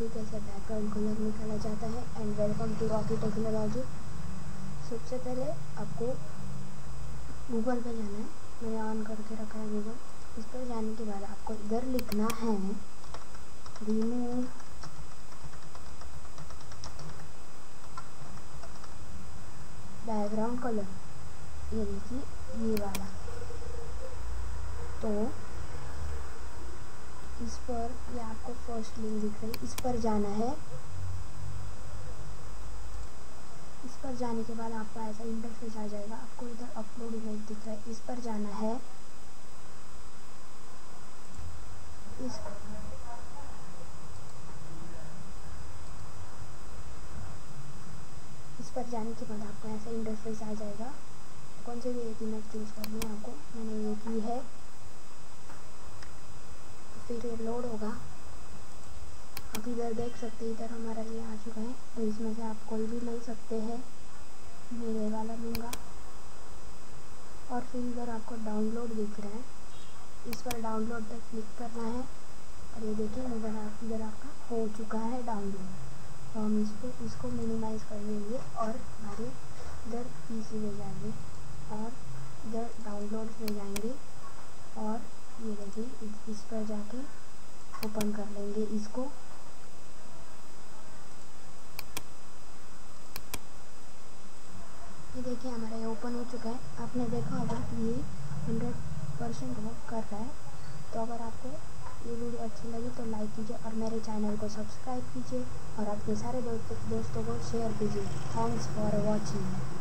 कि कैसे background colour निकाला जाता है। And welcome to Rocky technology. सबसे पहले आपको गूगल पे जाना है, मैंने ऑन करके रखा है गूगल। इस पर जाने के बाद आपको इधर लिखना है रिमूव बैकग्राउंड कलर, ये देखिए ये वाला। तो इस पर ये आपको फर्स्ट लिंक दिख रही है, इस पर जाना है। इस पर जाने के बाद आपका ऐसा इंटरफेस आ जाएगा। आपको इधर अपलोड इमेज दिख रहा है, इस पर जाना है। इस पर जाने के बाद आपको ऐसा इंटरफेस आ जाएगा। कौन से भी एक इमेज चूज़ करनी है आपको, मैंने ये की है। फिर ये लोड होगा। आप इधर देख सकते हैं, इधर हमारा ये आ चुका है। तो इसमें से आप कोई भी ले सकते हैं, मैं ये वाला लूँगा। और फिर इधर आपको डाउनलोड दिख रहा है, इस पर डाउनलोड पर क्लिक करना है। और ये देखिए इधर आपका हो चुका है डाउनलोड। तो हम इसको मिनिमाइज़ कर देंगे और हमारे इधर पीसी में जाएंगे और इधर डाउनलोड्स में जाएंगे और ये देखिए इस पर जाके ओपन कर लेंगे इसको। ये देखिए हमारा ये ओपन हो चुका है। आपने देखा होगा ये 100% वर्क कर रहा है। तो अगर आपको ये वीडियो अच्छी लगी तो लाइक कीजिए और मेरे चैनल को सब्सक्राइब कीजिए और अपने सारे दोस्तों को शेयर कीजिए। Thanks for watching.